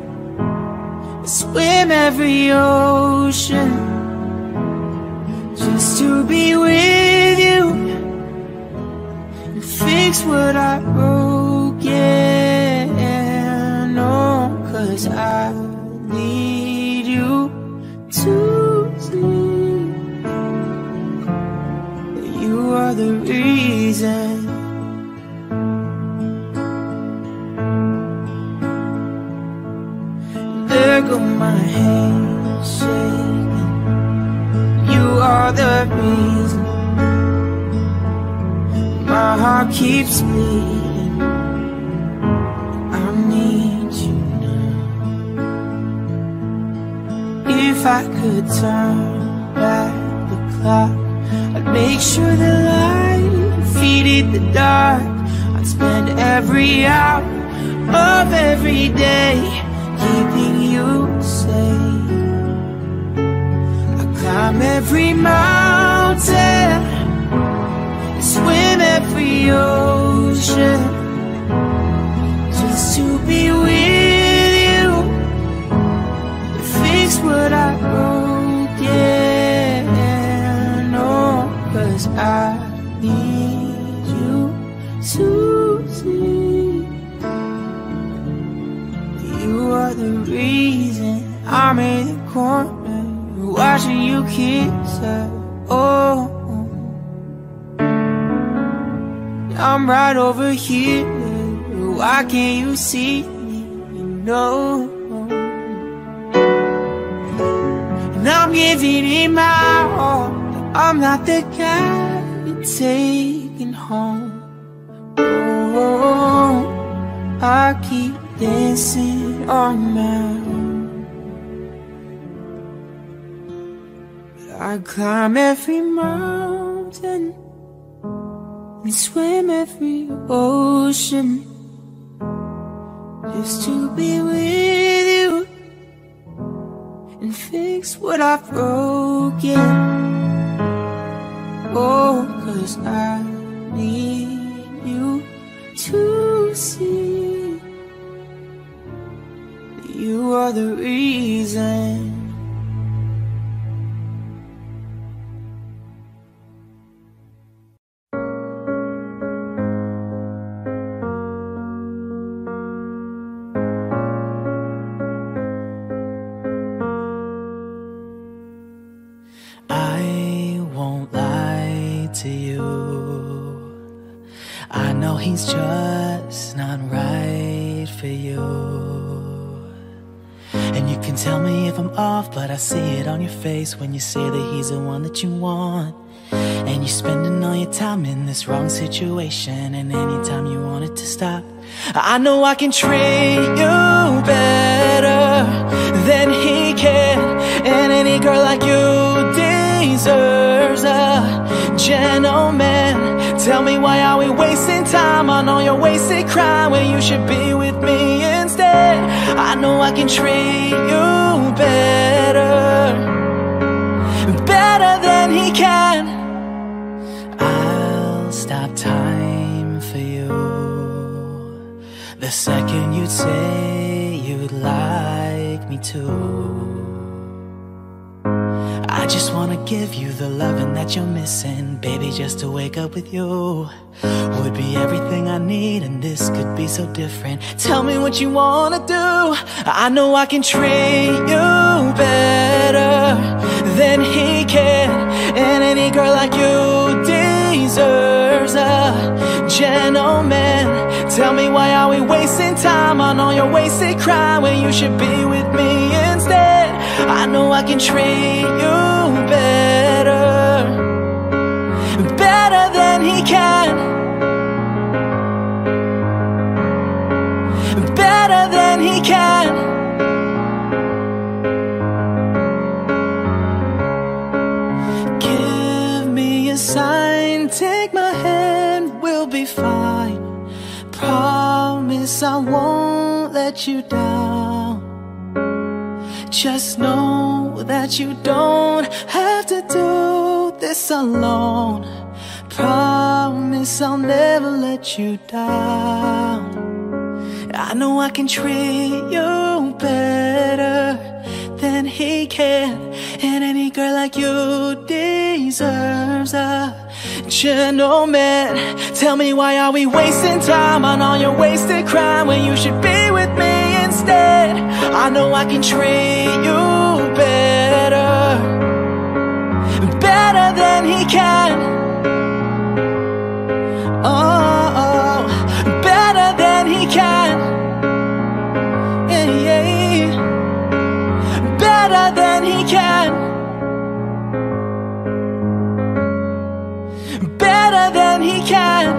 swim every ocean, just to be with you and fix what I broke. Yeah, no, 'cause I need are the reason. There go my hands shaking. You are the reason. My heart keeps bleeding. I need you now. If I could turn back the clock, I'd make sure the light defeated the dark. I'd spend every hour of every day keeping you safe. I climb every mountain, swim every ocean, just to be with you, fix what I broke, yeah, no, 'cause I need you to see. You are the reason I'm in the corner, watching you kiss her, oh. I'm right over here, why can't you see me? No. And I'm giving it my all, but I'm not the guy you're taking home. Oh, I keep dancing on my own. But I climb every mountain and swim every ocean, just to be with you and fix what I've broken. Oh, 'cause I need you to see you are the reason. He's just not right for you. And you can tell me if I'm off, but I see it on your face when you say that he's the one that you want. And you're spending all your time in this wrong situation, and anytime you want it to stop, I know I can treat you better than he can. And any girl like you deserves a gentleman. Tell me, why are we wasting time on all your wasted crying when you should be with me instead? I know I can treat you better, better than he can. I'll stop time for you the second you'd say you'd like me to. I just wanna give you the loving that you're missing, baby, just to wake up with you would be everything I need, and this could be so different. Tell me what you wanna do. I know I can treat you better than he can. And any girl like you deserves a gentleman. Tell me, why are we wasting time on all your wasted crying when you should be with me instead? I know I can treat you better, better than he can, better than he can. Give me a sign, take my hand, we'll be fine. Promise I won't let you down. Just know that you don't have to do this alone. Promise I'll never let you down. I know I can treat you better than he can. And any girl like you deserves a gentleman. Tell me, why are we wasting time on all your wasted crying when you should be with me instead? I know I can treat you better, better than he can. he can.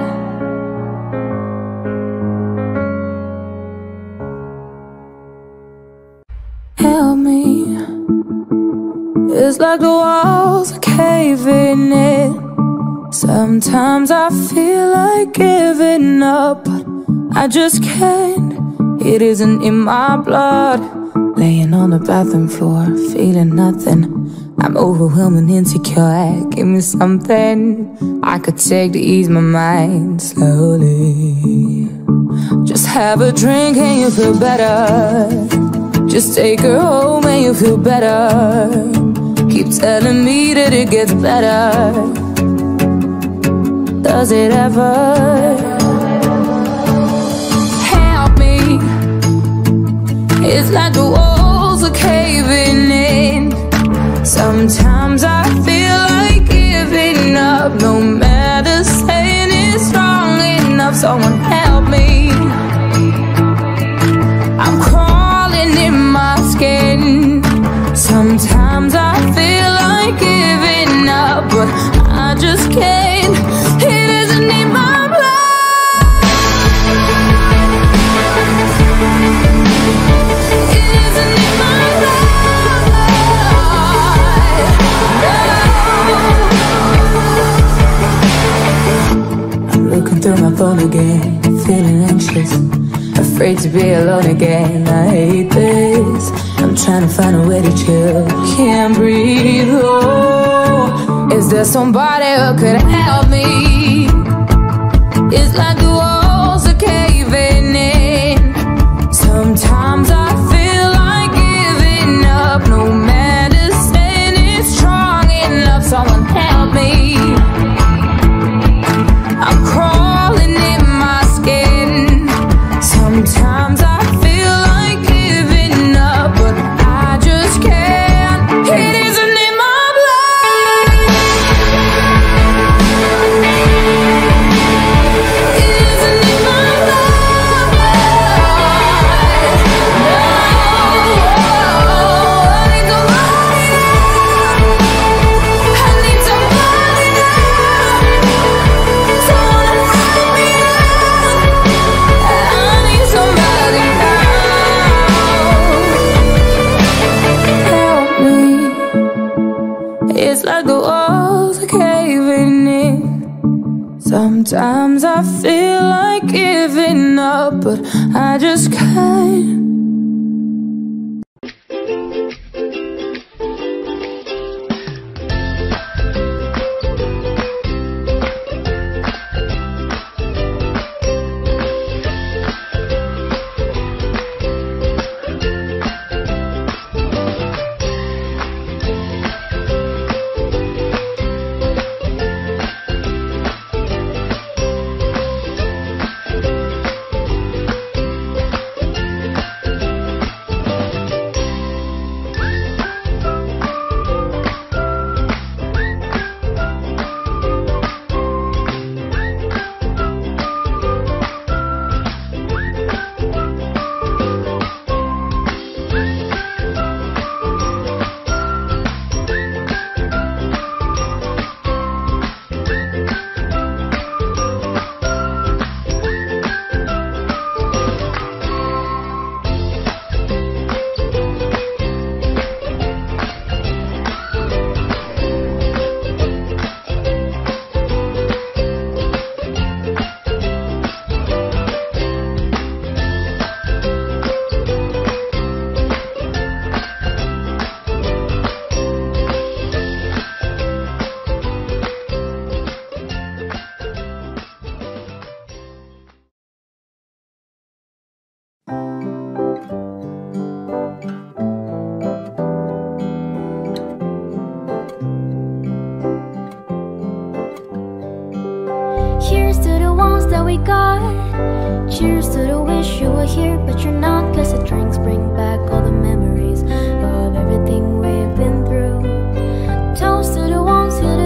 Help me. It's like the walls are caving in. Sometimes I feel like giving up, but I just can't. It isn't in my blood. Laying on the bathroom floor, feeling nothing. I'm overwhelmed and insecure. Give me something I could take to ease my mind slowly. Just have a drink and you feel better. Just take her home and you feel better. Keep telling me that it gets better. Does it ever? Help me. It's like the walls are caving in. Sometimes I feel like giving up. No matter saying it's strong enough. Someone help me. I'm crawling in my skin. Sometimes I feel like giving up, but I just can't. It isn't in my blood. It isn't in my blood. I'm looking through my phone again, feeling anxious, afraid to be alone again. I hate this. I'm trying to find a way to chill. Can't breathe. Oh, is there somebody who could help me? It's like the walls are caving in. Sometimes I feel like giving up. No matter saying it's strong enough. Someone help me. I'm crawling in my skin. Sometimes I feel like giving up, but I just can't. It isn't in my blood. It isn't in my blood. No, I need somebody now. I need somebody now. Someone help me now. I need somebody now. Help me. It's like the walls are caving in. Sometimes I feel like giving up, but I just can't. Cheers to the ones that we got. Cheers to the wish you were here, but you're not. Cause the drinks bring back all the memories of everything we've been through. Toast to the ones here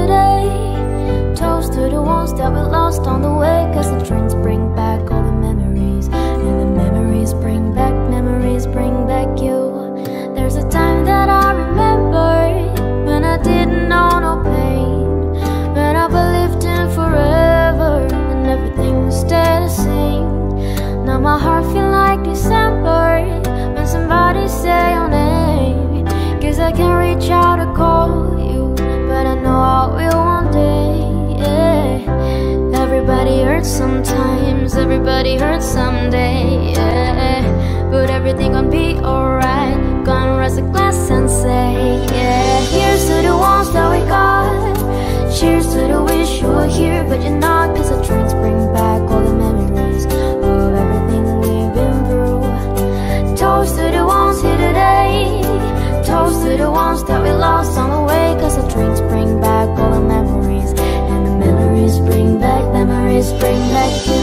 today. Toast to the ones that we lost on the way. Cause the drinks bring back all the memories. And the memories bring back, memories bring back you. There's a time that I remember when I didn't know no pain, when I believed in forever. that someday, yeah. But everything gon' be alright. Gonna raise a glass and say, yeah. Here's to the ones that we got. Cheers to the wish you were here, but you're not. Cause the drinks bring back all the memories of everything we've been through. Toast to the ones here today. Toast to the ones that we lost on the way. Cause the drinks bring back all the memories, and the memories bring back, memories bring back you.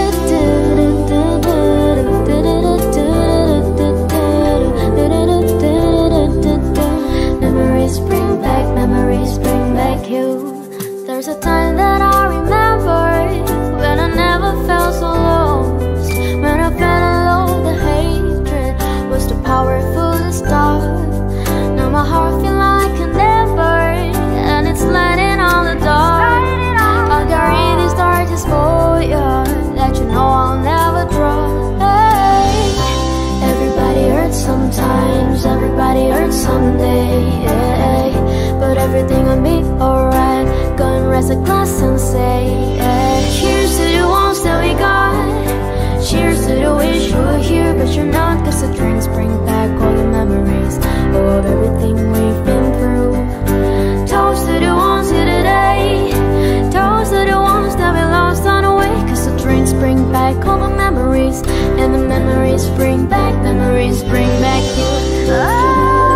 Memories bring back, memories bring back you. There's a time that I remember when I never felt so lost. When I felt alone, the hatred was too powerful to stop. Now my heart feels like an ember, and it's lighting on the dark. I'll carry these darkness for you, that you know I'll never drop. Hey, everybody hurts sometimes, everybody hurts someday, yeah. But everything will be alright. Gonna raise a glass and say, yeah. Cheers to the ones that we got. Cheers to the wish you were here, but you're not. Cause the drinks bring back all the memories of everything we've been through. Toast to the ones here today. Toast to the ones that we lost on the way. Cause the drinks bring back all the memories, and the memories bring back, memories bring back you. Oh.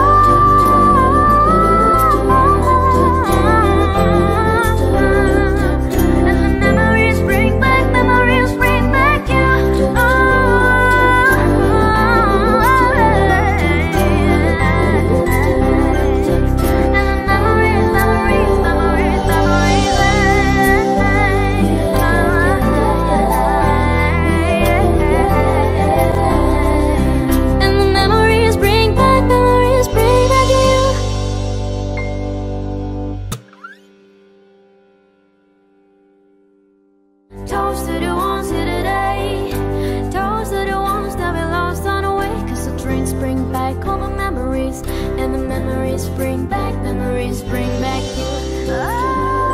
Toast to the ones here today. Toast to the ones that we lost on the way. Cause the drinks bring back all the memories, and the memories bring back, memories bring back you. Oh.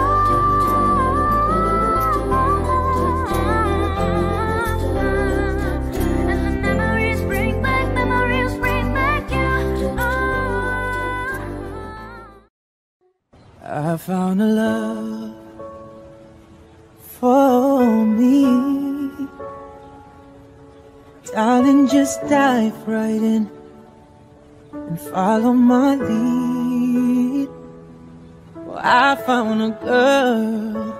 I found a love for me. Darling, just dive right in and follow my lead. Well, I found a girl,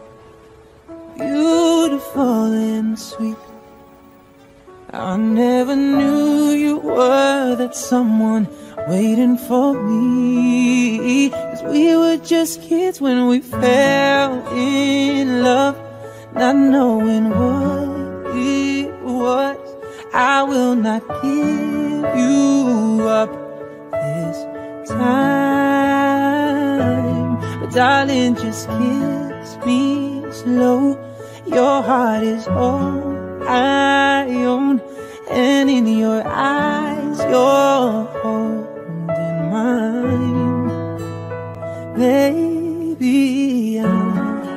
beautiful and sweet. I never knew you were that someone waiting for me. Cause we were just kids when we fell in love, not knowing what it was. I will not give you up this time, but darling, just kiss me slow. Your heart is all I own, and in your eyes you're holding mine. Baby, I'm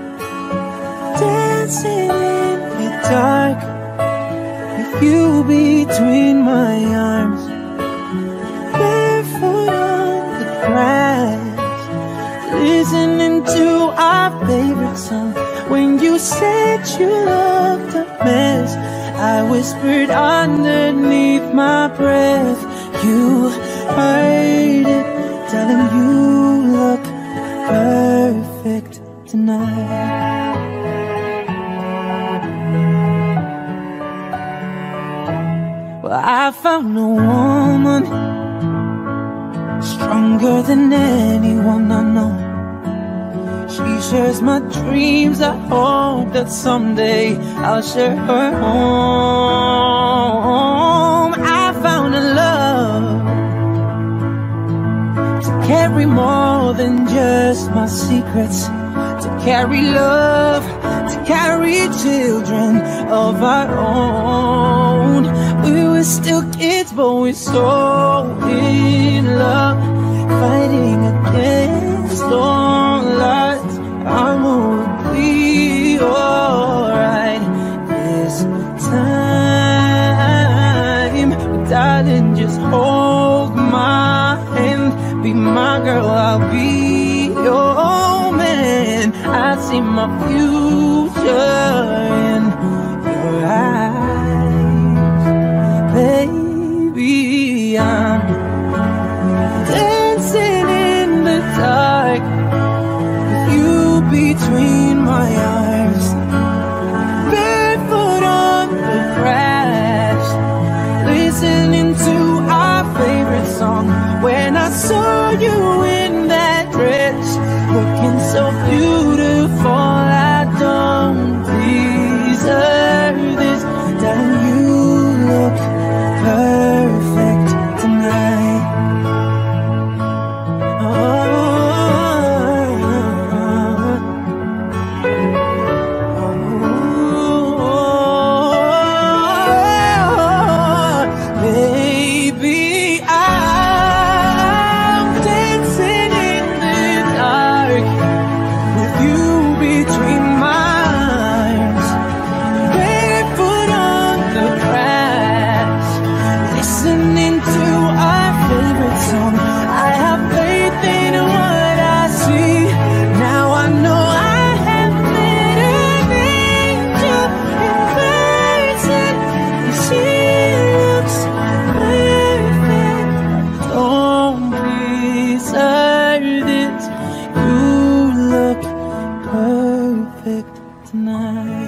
dancing in the dark with you between my arms, barefoot on the grass, listening to our favorite song. When you said you looked a mess, I whispered underneath my breath. You heard it, telling you look perfect tonight. Well, I found a woman stronger than anyone I know. She shares my dreams. I hope that someday I'll share her home. I found a love to carry more than just my secrets, to carry love, to carry children of our own. We were still kids, but we're so in love, fighting against all odds. I'm gonna be alright this time. I'll be your man. I see my future in your eyes. Baby, I'm dancing in the dark with you between my arms, barefoot on the grass, listening to our favorite song. When I saw you in that dress, looking so beautiful, I don't deserve this. Darling, you look perfect tonight. Oh, baby, I'm dancing in the dark with you between my arms, barefoot on the grass, listening to our favorite song. I have faith in what I see. Now I know I have met an angel in person, and she looks perfect. Don't deserve this. You look perfect tonight.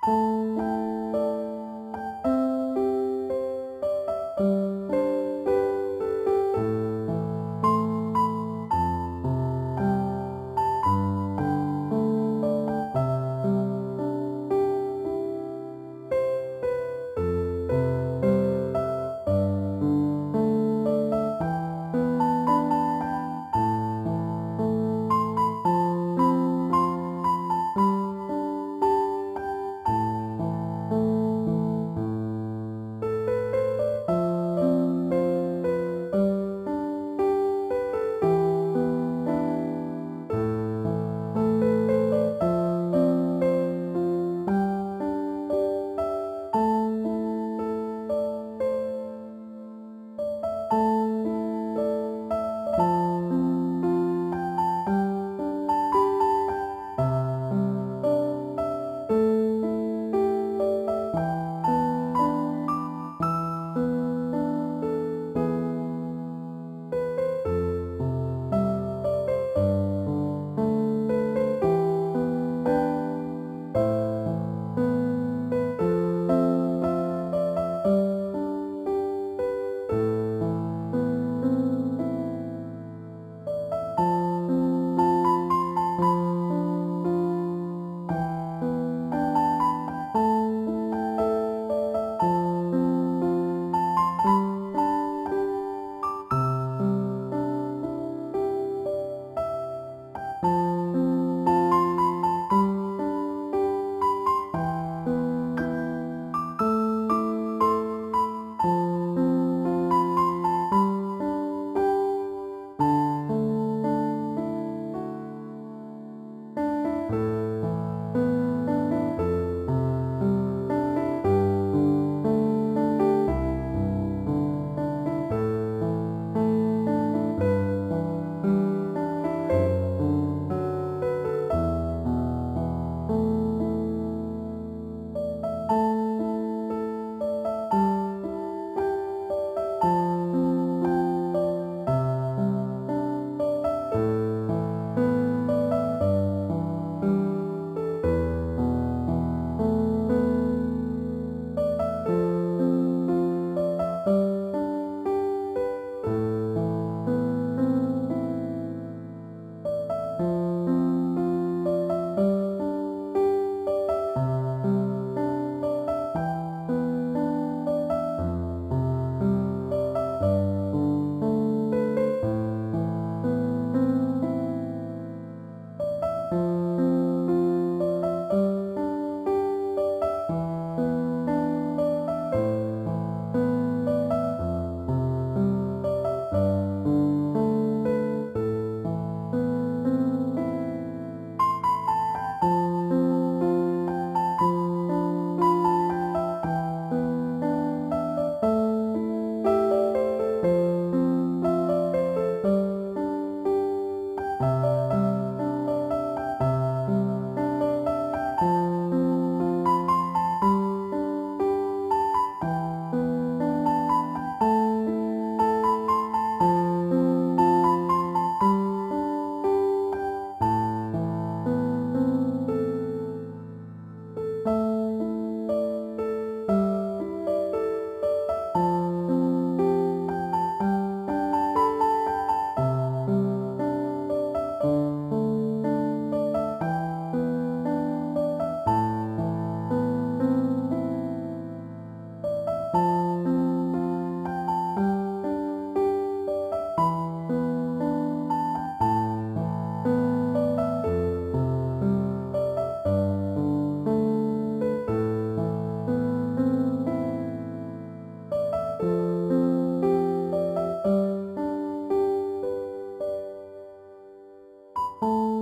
you.